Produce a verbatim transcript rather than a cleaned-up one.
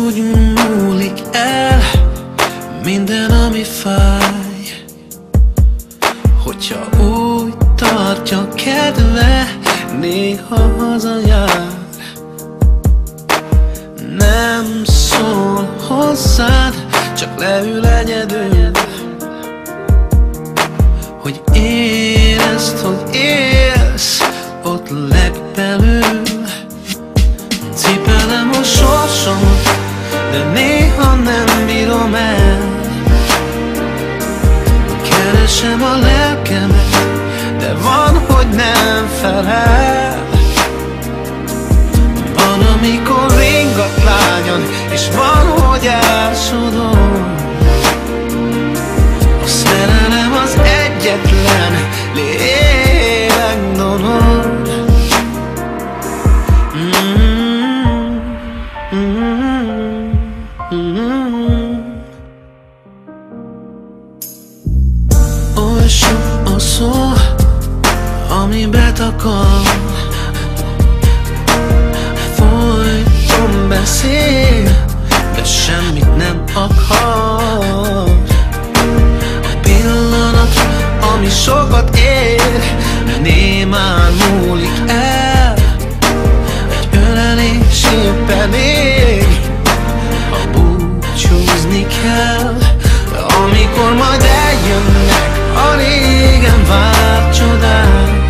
úgy múlik el minden, ami fáj, hogyha úgy tartja kedve, néha hazajár. Nem szól hozzád, csak leül egyedül, hogy érezd, hogy élsz ott legbelül. Cipelem a sorsomat, de néha nem bírom el. Keresem a lelkemet, de van, hogy nem felel. Van, amikor ringat lágyan, és van, hogy elsodor. A szerelem az egyetlen lélekdonor. Oly sok a szó, ami betakar, folyton beszél, de semmit nem akar. A pillanat, ami sokat ér, némán múlik el. Egy ölelés épp elég, ha búcsúzni kell. Amikor majd eljönnek a régen várt csodák,